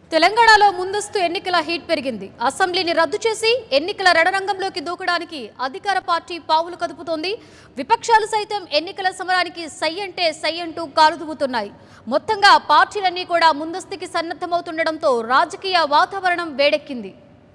తెలంగాణలో ముందస్తు ఎన్నికల హీట్ పెరిగింది. అసెంబ్లీని రద్దు చేసి ఎన్నికల రణరంగంలోకి దూకడానికి అధికార పార్టీ పావులు కదుపుతోంది. విపక్షాలు సైతం ఎన్నికల సమరానికి సై అంటే సై అంటూ కాలుదువుతున్నాయి. మొత్తంగా పార్టీలన్నీ కూడా ముందస్తుకి సన్నద్ధమవుతుండడంతో రాజకీయ వాతావరణం వేడెక్కింది.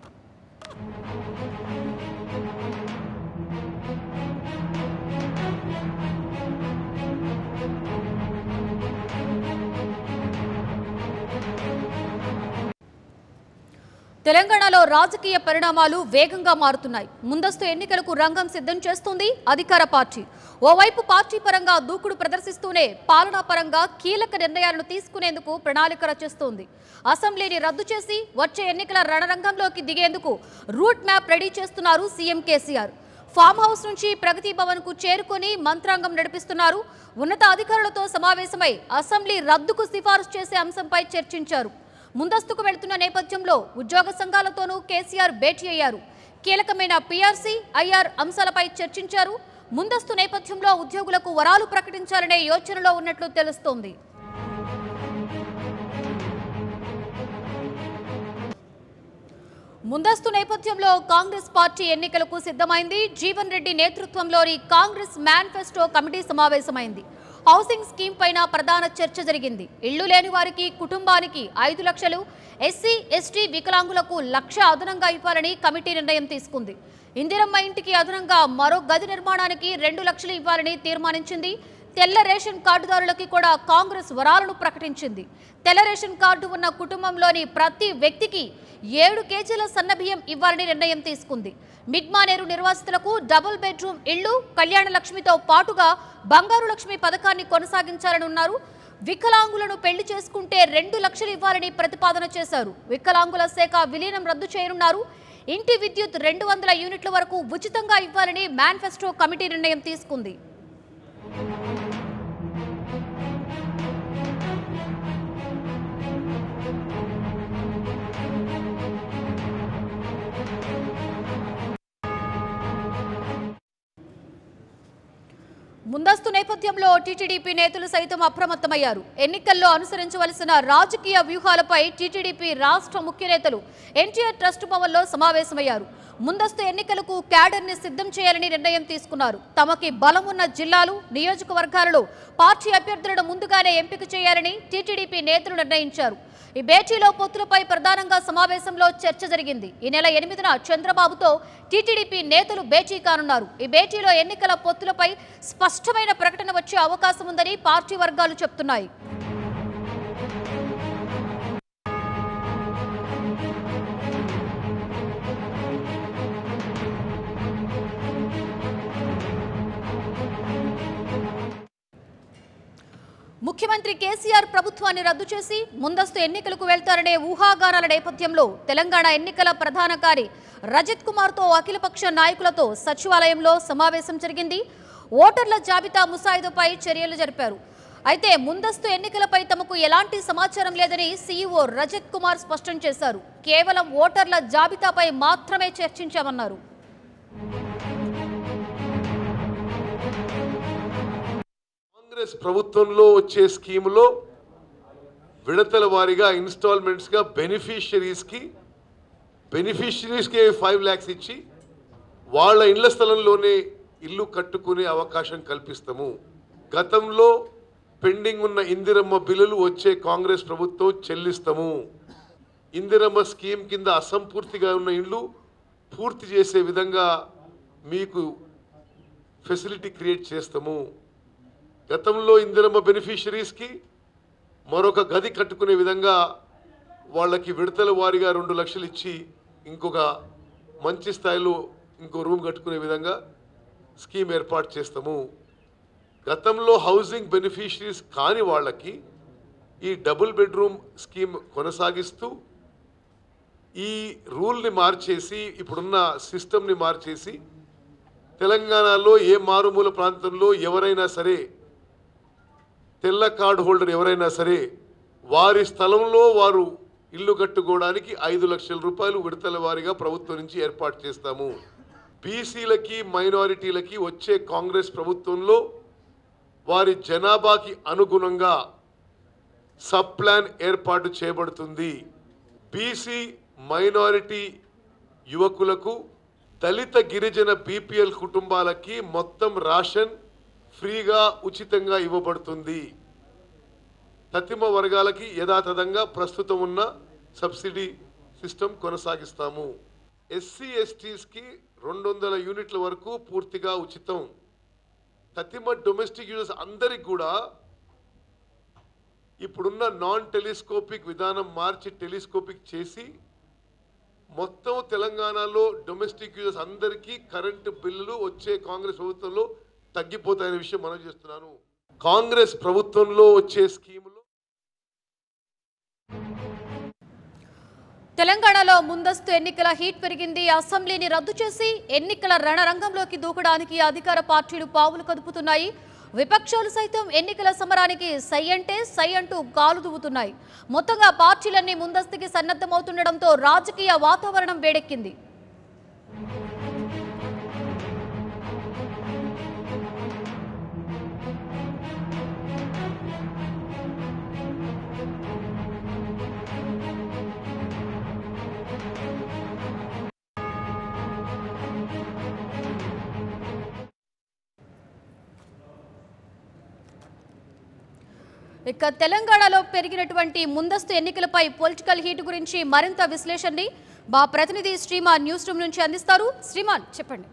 తెలంగాణలో రాజకీయ పరిణామాలు వేగంగా మారుతున్నాయి. ముందస్తు ఎన్నికలకు రంగం సిద్ధం చేస్తుంది అధికార పార్టీ. ఓవైపు పార్టీ పరంగా దూకుడు ప్రదర్శిస్తూనే పాలనా పరంగా కీలక నిర్ణయాలను తీసుకునేందుకు ప్రణాళిక రచిస్తోంది. అసెంబ్లీని రద్దు చేసి వచ్చే ఎన్నికల రణరంగంలోకి దిగేందుకు రూట్ మ్యాప్ రెడీ చేస్తున్నారు సీఎం కేసీఆర్. ఫామ్ హౌస్ నుంచి ప్రగతి భవన్ కు చేరుకొని మంత్రాంగం నడిపిస్తున్నారు. ఉన్నత అధికారులతో సమావేశమై అసెంబ్లీ రద్దుకు సిఫారసు చేసే అంశంపై చర్చించారు. ముందస్తుకు వెళ్తున్న నేపథ్యంలో ఉద్యోగ సంఘాలతోనూ కేసీఆర్ భేటీ అయ్యారు. కీలకమైన పీఆర్సీ, ఐఆర్ అంశాలపై చర్చించారు. ముందస్తు నేపథ్యంలో ఉద్యోగులకు వరాలు ప్రకటించాలనే యోచనలో ఉన్నట్లు తెలుస్తోంది. ముందస్తు నేపథ్యంలో కాంగ్రెస్ పార్టీ ఎన్నికలకు సిద్ధమైంది. జీవన్ రెడ్డి నేతృత్వంలోని కాంగ్రెస్ మేనిఫెస్టో కమిటీ సమావేశమైంది. హౌసింగ్ స్కీమ్ పైన ప్రధాన చర్చ జరిగింది. ఇళ్లు లేని వారికి కుటుంబానికి 5 లక్షలు, ఎస్సీ, ఎస్టీ, వికలాంగులకు 1 లక్ష అదనంగా ఇవ్వాలని కమిటీ నిర్ణయం తీసుకుంది. ఇందిరమ్మ ఇంటికి అదనంగా మరో గది నిర్మాణానికి 2 లక్షలు ఇవ్వాలని తీర్మానించింది. తెల్ల రేషన్ కార్డుదారులకి కూడా కాంగ్రెస్ వరాలను ప్రకటించింది. తెల్ల రేషన్ కార్డు ఉన్న కుటుంబంలోని ప్రతి వ్యక్తికి 7 కేజీల సన్నబియ్యం ఇవ్వాలని నిర్ణయం తీసుకుంది. మిడ్మానేరు నిర్వాసితులకు డబుల్ బెడ్రూమ్ ఇళ్లు, కళ్యాణ లక్ష్మితో పాటుగా బంగారు లక్ష్మి పథకాన్ని కొనసాగించాలని ఉన్నారు. వికలాంగులను పెళ్లి చేసుకుంటే 2 లక్షలు ఇవ్వాలని ప్రతిపాదన చేశారు. వికలాంగుల శాఖ విలీనం రద్దు చేయనున్నారు. ఇంటి విద్యుత్ 200 యూనిట్ల వరకు ఉచితంగా ఇవ్వాలని మేనిఫెస్టో కమిటీ నిర్ణయం తీసుకుంది. ముందస్తు నేపథ్యంలో టీటీడీపీ నేతలు సైతం అప్రమత్తమయ్యారు. ఎన్నికల్లో అనుసరించవలసిన రాజకీయ వ్యూహాలపై టీటీడీపీ రాష్ట్ర ముఖ్య నేతలు ఎన్టీఆర్ ట్రస్ట్ భవన్లో సమావేశమయ్యారు. ముందస్తు ఎన్నికలకు క్యాడర్ని సిద్ధం చేయాలని నిర్ణయం తీసుకున్నారు. తమకి బలం ఉన్న జిల్లాలు, నియోజకవర్గాలలో పార్టీ అభ్యర్థులను ముందుగానే ఎంపిక చేయాలని టీటీడీపీ నేతలు నిర్ణయించారు. ఈ భేటీలో పొత్తులపై ప్రధానంగా సమావేశంలో చర్చ జరిగింది. ఈ నెల 8న చంద్రబాబుతో టీటీడీపీ నేతలు భేటీ కానున్నారు. ఈ భేటీలో ఎన్నికల పొత్తులపై స్పష్టమైన ప్రకటన వచ్చే అవకాశం ఉందని పార్టీ వర్గాలు చెప్తున్నాయి. ముఖ్యమంత్రి కేసీఆర్ ప్రభుత్వాన్ని రద్దు చేసి ముందస్తు ఎన్నికలకు వెళ్తారనే ఊహాగానాల నేపథ్యంలో తెలంగాణ ఎన్నికల ప్రధానాధికారి రజత్ కుమార్తో అఖిలపక్ష నాయకులతో సచివాలయంలో సమావేశం జరిగింది. ఓటర్ల జాబితా ముసాయిదాపై చర్యలు జరిపారు. అయితే ముందస్తు ఎన్నికలపై తమకు ఎలాంటి సమాచారం లేదని సీఈఓ రజత్ కుమార్ స్పష్టం చేశారు. కేవలం ఓటర్ల జాబితాపై మాత్రమే చర్చించామన్నారు. కాంగ్రెస్ ప్రభుత్వంలో వచ్చే స్కీములో విడతల వారీగా ఇన్స్టాల్మెంట్స్గా బెనిఫిషరీస్కి 5 lakhs ఇచ్చి వాళ్ళ ఇళ్ల స్థలంలోనే ఇల్లు కట్టుకునే అవకాశం కల్పిస్తాము. గతంలో పెండింగ్ ఉన్న ఇందిరమ్మ బిల్లులు వచ్చే కాంగ్రెస్ ప్రభుత్వం చెల్లిస్తాము. ఇందిరమ్మ స్కీమ్ కింద అసంపూర్తిగా ఉన్న ఇళ్ళు పూర్తి చేసే విధంగా మీకు ఫెసిలిటీ క్రియేట్ చేస్తాము. గతంలో ఇందిరమ్మ బెనిఫిషరీస్కి మరొక గది కట్టుకునే విధంగా వాళ్ళకి విడతల వారీగా 2 లక్షలు ఇచ్చి ఇంకొక మంచి స్థాయిలో ఇంకో రూమ్ కట్టుకునే విధంగా స్కీమ్ ఏర్పాటు చేస్తాము. గతంలో హౌసింగ్ బెనిఫిషరీస్ కాని వాళ్ళకి ఈ డబుల్ బెడ్రూమ్ స్కీమ్ కొనసాగిస్తూ ఈ రూల్ని మార్చేసి ఇప్పుడున్న సిస్టమ్ని మార్చేసి తెలంగాణలో ఏ మారుమూల ప్రాంతంలో ఎవరైనా సరే తెల్ల కార్డు హోల్డర్ ఎవరైనా సరే వారి స్థలంలో వారు ఇల్లు కట్టుకోవడానికి 5 లక్షల రూపాయలు విడతల వారీగా ప్రభుత్వం నుంచి ఏర్పాటు చేస్తాము. బీసీలకి, మైనారిటీలకి వచ్చే కాంగ్రెస్ ప్రభుత్వంలో వారి జనాభాకి అనుగుణంగా సబ్ ప్లాన్ ఏర్పాటు చేయబడుతుంది. బీసీ మైనారిటీ యువకులకు, దళిత గిరిజన బీపీఎల్ కుటుంబాలకి మొత్తం రేషన్ ఫ్రీగా ఉచితంగా ఇవ్వబడుతుంది. తతిమ వర్గాలకి యథాతథంగా ప్రస్తుతం ఉన్న సబ్సిడీ సిస్టమ్ కొనసాగిస్తాము. ఎస్సీ ఎస్టీస్కి 200 యూనిట్ల వరకు పూర్తిగా ఉచితం. తతిమ డొమెస్టిక్ యూజర్స్ అందరికి కూడా ఇప్పుడున్న నాన్ టెలిస్కోపిక్ విధానం మార్చి టెలిస్కోపిక్ చేసి మొత్తం తెలంగాణలో డొమెస్టిక్ యూజర్స్ అందరికీ కరెంటు బిల్లులు వచ్చే కాంగ్రెస్ ప్రభుత్వంలో తగ్గిపోతాయనే విషయం మనం చేస్తున్నాను. కాంగ్రెస్ ప్రభుత్వంలో వచ్చే స్కీములు తెలంగాణలో ముందస్తు ఎన్నికల హీట్ పెరిగింది. అసెంబ్లీని రద్దు చేసి ఎన్నికల రణరంగంలోకి దూకడానికి అధికార పార్టీలు పావులు కదుపుతున్నాయి. విపక్షాలు సైతం ఎన్నికల సమరానికి సై అంటే సై అంటూ గాలు దువ్వుతున్నాయి. మొత్తంగా పార్టీలన్నీ ముందస్తుకి సన్నద్ధమవుతుండటంతో రాజకీయ వాతావరణం వేడెక్కింది. ఇక తెలంగాణలో పెరిగినటువంటి ముందస్తు ఎన్నికలపై పొలిటికల్ హీట్ గురించి మరింత విశ్లేషణని మా ప్రతినిధి శ్రీమాన్ న్యూస్ రూమ్ నుంచి అందిస్తారు. శ్రీమాన్, చెప్పండి.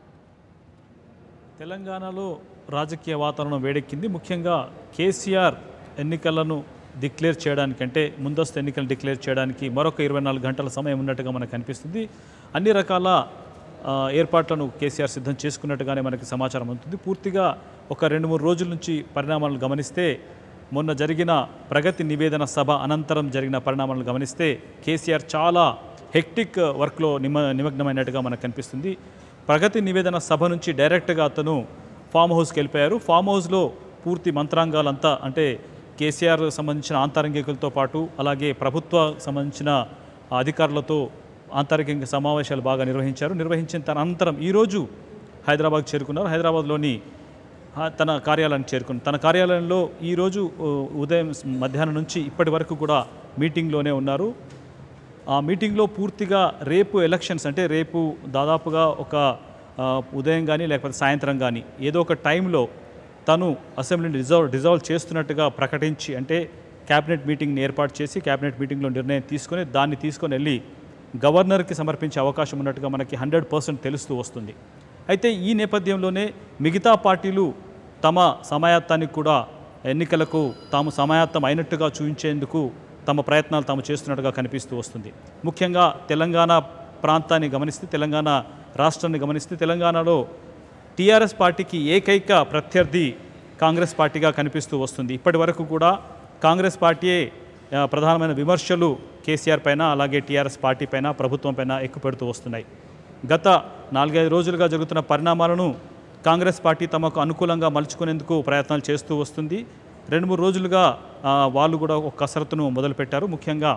తెలంగాణలో రాజకీయ వాతావరణం వేడెక్కింది. ముఖ్యంగా కేసీఆర్ ఎన్నికలను డిక్లేర్ చేయడానికి, అంటే ముందస్తు ఎన్నికలు డిక్లేర్ చేయడానికి మరొక 24 గంటల సమయం ఉన్నట్టుగా మనకు కనిపిస్తుంది. అన్ని రకాల ఏర్పాట్లను కేసీఆర్ సిద్ధం చేసుకున్నట్టుగానే మనకి సమాచారం ఉంటుంది. పూర్తిగా ఒక 2-3 రోజుల నుంచి పరిణామాలను గమనిస్తే, మొన్న జరిగిన ప్రగతి నివేదన సభ అనంతరం జరిగిన పరిణామాలను గమనిస్తే కేసీఆర్ చాలా హెక్టిక్ వర్క్లో నిమగ్నమైనట్టుగా మనకు కనిపిస్తుంది. ప్రగతి నివేదన సభ నుంచి డైరెక్ట్గా అతను ఫామ్ హౌస్కి వెళ్ళిపోయారు. ఫామ్ హౌస్లో పూర్తి మంత్రాంగాలంతా, అంటే కేసీఆర్ సంబంధించిన ఆంతరంగికులతో పాటు అలాగే ప్రభుత్వ సంబంధించిన అధికారులతో ఆంతరిక సమావేశాలు బాగా నిర్వహించిన అనంతరం ఈరోజు హైదరాబాద్ చేరుకున్నారు. హైదరాబాద్లోని తన కార్యాలయానికి చేరుకున్నారు. తన కార్యాలయంలో ఈరోజు ఉదయం మధ్యాహ్నం నుంచి ఇప్పటి వరకు కూడా మీటింగ్లోనే ఉన్నారు. ఆ మీటింగ్లో పూర్తిగా రేపు ఎలక్షన్స్, అంటే రేపు దాదాపుగా ఒక ఉదయం కానీ లేకపోతే సాయంత్రం కానీ ఏదో ఒక టైంలో తను అసెంబ్లీని డిజాల్వ్ చేస్తున్నట్టుగా ప్రకటించి, అంటే క్యాబినెట్ మీటింగ్ని ఏర్పాటు చేసి క్యాబినెట్ మీటింగ్లో నిర్ణయం తీసుకొని దాన్ని తీసుకొని వెళ్ళి గవర్నర్కి సమర్పించే అవకాశం ఉన్నట్టుగా మనకి 100% తెలుస్తూ వస్తుంది. అయితే ఈ నేపథ్యంలోనే మిగతా పార్టీలు తమ సమాయత్తానికి కూడా ఎన్నికలకు తాము సమాయత్తం అయినట్టుగా చూపించేందుకు తమ ప్రయత్నాలు తాము చేస్తున్నట్టుగా కనిపిస్తూ వస్తుంది. ముఖ్యంగా తెలంగాణ ప్రాంతాన్ని గమనిస్తే, తెలంగాణ రాష్ట్రాన్ని గమనిస్తే, తెలంగాణలో టీఆర్ఎస్ పార్టీకి ఏకైక ప్రత్యర్థి కాంగ్రెస్ పార్టీగా కనిపిస్తూ వస్తుంది. ఇప్పటి వరకు కూడా కాంగ్రెస్ పార్టీయే ప్రధానమైన విమర్శలు కేసీఆర్ పైన అలాగే టీఆర్ఎస్ పార్టీ పైన, ప్రభుత్వం పైన ఎక్కుపెడుతూ వస్తున్నాయి. గత 4-5 రోజులుగా జరుగుతున్న పరిణామాలను కాంగ్రెస్ పార్టీ తమకు అనుకూలంగా మలుచుకునేందుకు ప్రయత్నాలు చేస్తూ వస్తుంది. 2-3 రోజులుగా వాళ్ళు కూడా ఒక కసరత్తును మొదలుపెట్టారు. ముఖ్యంగా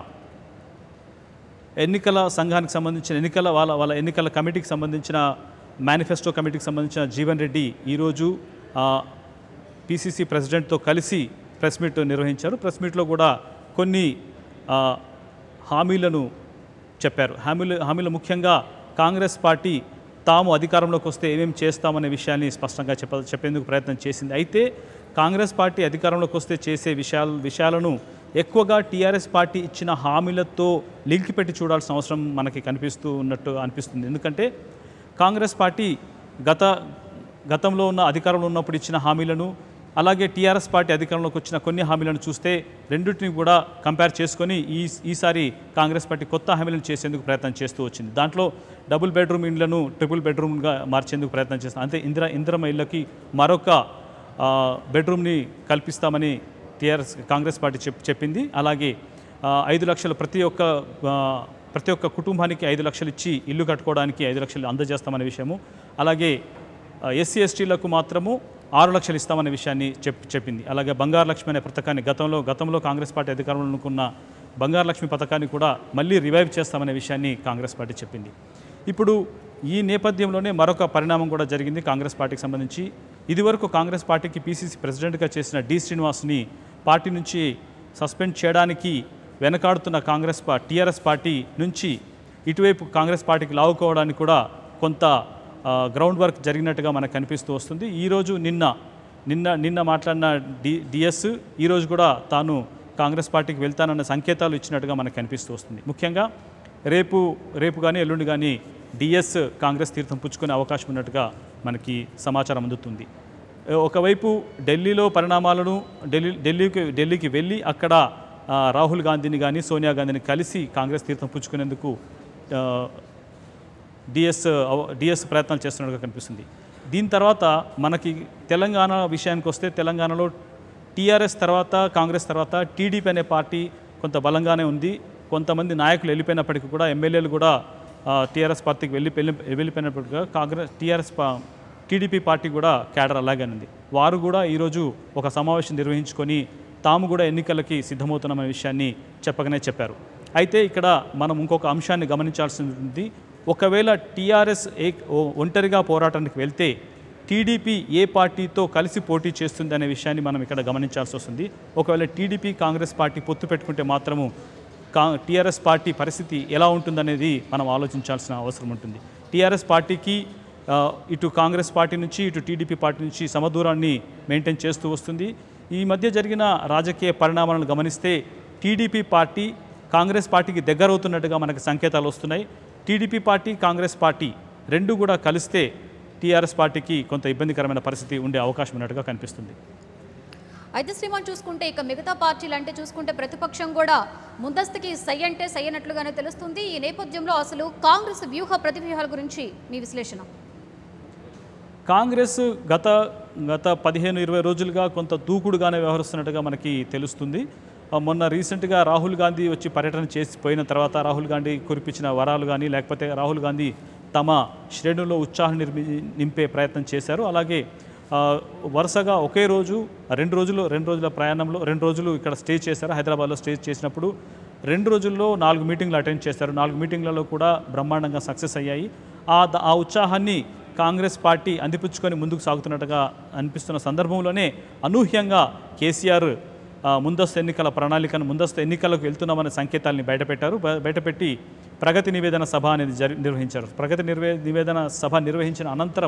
ఎన్నికల సంఘానికి సంబంధించిన వాళ్ళ ఎన్నికల కమిటీకి సంబంధించిన మేనిఫెస్టో కమిటీకి సంబంధించిన జీవన్ రెడ్డి ఈరోజు పిసిసి ప్రెసిడెంట్తో కలిసి ప్రెస్ మీట్ నిర్వహించారు. ప్రెస్ మీట్లో కూడా కొన్ని హామీలను చెప్పారు. హామీలు ముఖ్యంగా కాంగ్రెస్ పార్టీ తాము అధికారంలోకి వస్తే ఏమేమి చేస్తామనే విషయాన్ని స్పష్టంగా చెప్పేందుకు ప్రయత్నం చేసింది. అయితే కాంగ్రెస్ పార్టీ అధికారంలోకి వస్తే చేసే విషయాలను ఎక్కువగా టీఆర్ఎస్ పార్టీ ఇచ్చిన హామీలతో లింక్ పెట్టి చూడాల్సిన అవసరం మనకి అనిపిస్తుంది. ఎందుకంటే కాంగ్రెస్ పార్టీ గతంలో ఉన్న అధికారంలో ఉన్నప్పుడు ఇచ్చిన హామీలను, అలాగే టీఆర్ఎస్ పార్టీ అధికారంలోకి వచ్చిన కొన్ని హామీలను చూస్తే రెండింటిని కూడా కంపేర్ చేసుకొని ఈసారి కాంగ్రెస్ పార్టీ కొత్త హామీలను చేసేందుకు ప్రయత్నం చేస్తూ వచ్చింది. దాంట్లో డబుల్ బెడ్రూమ్ ఇండ్లను ట్రిపుల్ బెడ్రూమ్గా మార్చేందుకు ప్రయత్నం చేస్తుంది. అంతే ఇందిరమ్మ ఇళ్ళకి మరొక బెడ్రూమ్ని కల్పిస్తామని కాంగ్రెస్ పార్టీ చెప్పింది. అలాగే 5 లక్షలు ప్రతి ఒక్క కుటుంబానికి 5 లక్షలు ఇచ్చి ఇల్లు కట్టుకోవడానికి 5 లక్షలు అందజేస్తామనే విషయము, అలాగే ఎస్సీ ఎస్టీలకు మాత్రము 6 లక్షలు ఇస్తామనే విషయాన్ని చెప్పింది. అలాగే బంగారు లక్ష్మి అనే పథకాన్ని గతంలో కాంగ్రెస్ పార్టీ అధికారంలో అనుకున్న బంగారు లక్ష్మి పథకాన్ని కూడా మళ్ళీ రివైవ్ చేస్తామనే విషయాన్ని కాంగ్రెస్ పార్టీ చెప్పింది. ఇప్పుడు ఈ నేపథ్యంలోనే మరొక పరిణామం కూడా జరిగింది కాంగ్రెస్ పార్టీకి సంబంధించి. ఇదివరకు కాంగ్రెస్ పార్టీకి పిసిసి ప్రెసిడెంట్గా చేసిన డి శ్రీనివాస్ని పార్టీ నుంచి సస్పెండ్ చేయడానికి వెనకాడుతున్న టీఆర్ఎస్ పార్టీ నుంచి ఇటువైపు కాంగ్రెస్ పార్టీకి లావుకోవడానికి కూడా కొంత గ్రౌండ్ వర్క్ జరిగినట్టుగా మనకు కనిపిస్తూ వస్తుంది. ఈరోజు నిన్న మాట్లాడిన డిఎస్ ఈరోజు కూడా తాను కాంగ్రెస్ పార్టీకి వెళ్తానన్న సంకేతాలు ఇచ్చినట్టుగా మనకు కనిపిస్తూ వస్తుంది. ముఖ్యంగా రేపు కానీ ఎల్లుండి కానీ డిఎస్ కాంగ్రెస్ తీర్థం పుచ్చుకునే అవకాశం ఉన్నట్టుగా మనకి సమాచారం అందుతుంది. ఒకవైపు ఢిల్లీలో పరిణామాలను ఢిల్లీకి వెళ్ళి అక్కడ రాహుల్ గాంధీని కానీ సోనియా గాంధీని కలిసి కాంగ్రెస్ తీర్థం పుచ్చుకునేందుకు డిఎస్ ప్రయత్నాలు చేస్తున్నట్టుగా కనిపిస్తుంది. దీని తర్వాత మనకి తెలంగాణ విషయానికి వస్తే తెలంగాణలో టీఆర్ఎస్ తర్వాత కాంగ్రెస్ తర్వాత టీడీపీ అనే పార్టీ కొంత బలంగానే ఉంది. కొంతమంది నాయకులు వెళ్ళిపోయినప్పటికీ కూడా ఎమ్మెల్యేలు కూడా టీఆర్ఎస్ పార్టీకి వెళ్ళిపోయినప్పటికీ టీడీపీ పార్టీ కూడా క్యాడర్ అలాగే ఉంది. వారు కూడా ఈరోజు ఒక సమావేశం నిర్వహించుకొని తాము కూడా ఎన్నికలకి సిద్ధమవుతున్నామనే విషయాన్ని చెప్పారు. అయితే ఇక్కడ మనం ఇంకొక అంశాన్ని గమనించాల్సి ఉంది. ఒకవేళ టీఆర్ఎస్ ఒంటరిగా పోరాటానికి వెళ్తే టీడీపీ ఏ పార్టీతో కలిసి పోటీ చేస్తుంది అనే విషయాన్ని మనం ఇక్కడ గమనించాల్సి వస్తుంది. ఒకవేళ టీడీపీ కాంగ్రెస్ పార్టీ పొత్తు పెట్టుకుంటే మాత్రము టీఆర్ఎస్ పార్టీ పరిస్థితి ఎలా ఉంటుందనేది మనం ఆలోచించాల్సిన అవసరం ఉంటుంది. టీఆర్ఎస్ పార్టీకి ఇటు కాంగ్రెస్ పార్టీ నుంచి ఇటు టీడీపీ పార్టీ నుంచి సమదూరాన్ని మెయింటైన్ చేస్తూ వస్తుంది. ఈ మధ్య జరిగిన రాజకీయ పరిణామాలను గమనిస్తే టీడీపీ పార్టీ కాంగ్రెస్ పార్టీకి దగ్గరవుతున్నట్టుగా మనకు సంకేతాలు వస్తున్నాయి. టీడీపీ పార్టీ కాంగ్రెస్ పార్టీ రెండు కూడా కలిస్తే టీఆర్ఎస్ పార్టీకి కొంత ఇబ్బందికరమైన పరిస్థితి ఉండే అవకాశం ఉన్నట్టుగా కనిపిస్తుంది. అయితే శ్రీమాన్ చూసుకుంటే ఇక మిగతా పార్టీలు అంటే చూసుకుంటే ప్రతిపక్షం కూడా ముందస్తుకి సై అంటే సై అన్నట్లుగానే తెలుస్తుంది. ఈ నేపథ్యంలో అసలు కాంగ్రెస్ వ్యూహ ప్రతివ్యూహాల గురించి మీ విశ్లేషణ? కాంగ్రెస్ గత 15-20 రోజులుగా కొంత దూకుడుగానే వ్యవహరిస్తున్నట్టుగా మనకి తెలుస్తుంది. మొన్న రీసెంట్గా రాహుల్ గాంధీ వచ్చి పర్యటన చేసి పోయిన తర్వాత రాహుల్ గాంధీ కురిపించిన వరాలు కానీ లేకపోతే రాహుల్ గాంధీ తమ శ్రేణుల్లో ఉత్సాహం నింపే ప్రయత్నం చేశారు. అలాగే వరుసగా ఒకే రోజు రెండు రోజుల ప్రయాణంలో 2 రోజులు ఇక్కడ స్టే చేశారు. హైదరాబాద్లో స్టే చేసినప్పుడు 2 రోజుల్లో 4 మీటింగ్లు అటెండ్ చేశారు. 4 మీటింగ్లలో కూడా బ్రహ్మాండంగా సక్సెస్ అయ్యాయి. ఆ ఉత్సాహాన్ని కాంగ్రెస్ పార్టీ అందిపుచ్చుకొని ముందుకు సాగుతున్నట్టుగా అనిపిస్తున్న సందర్భంలోనే అనూహ్యంగా కేసీఆర్ ముందస్తు ఎన్నికల ప్రణాళికను ముందస్తు ఎన్నికలకు వెళ్తున్నామనే సంకేతాలని బయటపెట్టి ప్రగతి నివేదన సభ అనేది నిర్వహించారు. ప్రగతి నివేదన సభ నిర్వహించిన అనంతరం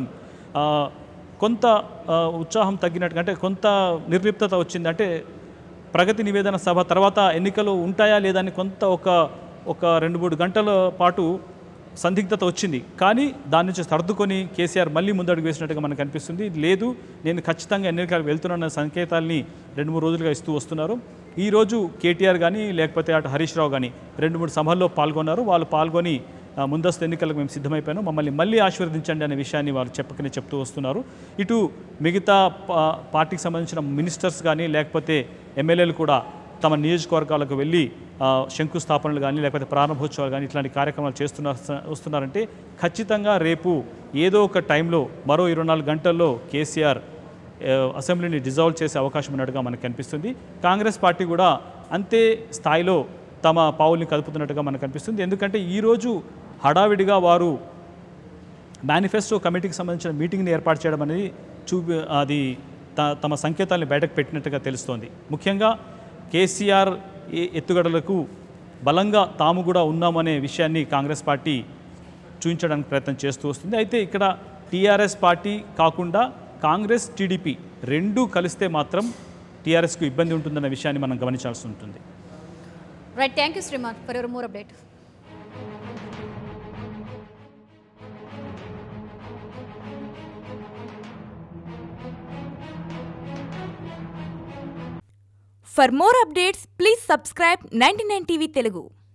కొంత ఉత్సాహం తగ్గినట్టుగా అంటే కొంత నిర్లిప్తత వచ్చింది. అంటే ప్రగతి నివేదన సభ తర్వాత ఎన్నికలు ఉంటాయా లేదా అని కొంత ఒక 2-3 గంటల పాటు సందిగ్ధత వచ్చింది. కానీ దాని నుంచి సర్దుకొని కేసీఆర్ మళ్ళీ ముందడుగు వేసినట్టుగా మనకు అనిపిస్తుంది. లేదు, నేను ఖచ్చితంగా ఎన్నికలకు వెళ్తున్న సంకేతాలని 2-3 రోజులుగా ఇస్తూ వస్తున్నారు. ఈరోజు కేటీఆర్ కానీ లేకపోతే అటు హరీష్ రావు కానీ 2-3 సభల్లో పాల్గొన్నారు. వాళ్ళు పాల్గొని ముందస్తు ఎన్నికలకు మేము సిద్ధమైపోయాను, మమ్మల్ని మళ్ళీ ఆశీర్వదించండి అనే విషయాన్ని వాళ్ళు చెప్తూ వస్తున్నారు. ఇటు మిగతా పార్టీకి సంబంధించిన మినిస్టర్స్ కానీ లేకపోతే ఎమ్మెల్యేలు కూడా తమ నియోజకవర్గాలకు వెళ్ళి శంకుస్థాపనలు కానీ లేకపోతే ప్రారంభోత్సవాలు కానీ ఇట్లాంటి కార్యక్రమాలు వస్తున్నారంటే ఖచ్చితంగా రేపు ఏదో ఒక టైంలో మరో 24 గంటల్లో కేసీఆర్ అసెంబ్లీని డిజాల్వ్ చేసే అవకాశం ఉన్నట్టుగా మనకు కనిపిస్తుంది. కాంగ్రెస్ పార్టీ కూడా అంతే స్థాయిలో తమ పావుల్ని కదుపుతున్నట్టుగా మనకు కనిపిస్తుంది. ఎందుకంటే ఈరోజు హడావిడిగా వారు మేనిఫెస్టో కమిటీకి సంబంధించిన మీటింగ్ని ఏర్పాటు చేయడం అనేది అది తమ సంకేతాలను బయటకు పెట్టినట్టుగా తెలుస్తోంది. ముఖ్యంగా కేసీఆర్ ఎత్తుగడలకు బలంగా తాము కూడా ఉన్నామనే విషయాన్ని కాంగ్రెస్ పార్టీ చూపించడానికి ప్రయత్నం చేస్తూ వస్తుంది. అయితే ఇక్కడ టీఆర్ఎస్ పార్టీ కాకుండా కాంగ్రెస్ టీడీపీ రెండూ కలిస్తే మాత్రం టీఆర్ఎస్కు ఇబ్బంది ఉంటుందన్న విషయాన్ని మనం గమనించాల్సి ఉంటుంది. Right, thank you Sriman for your more update. For more updates, please subscribe 99 TV Telugu.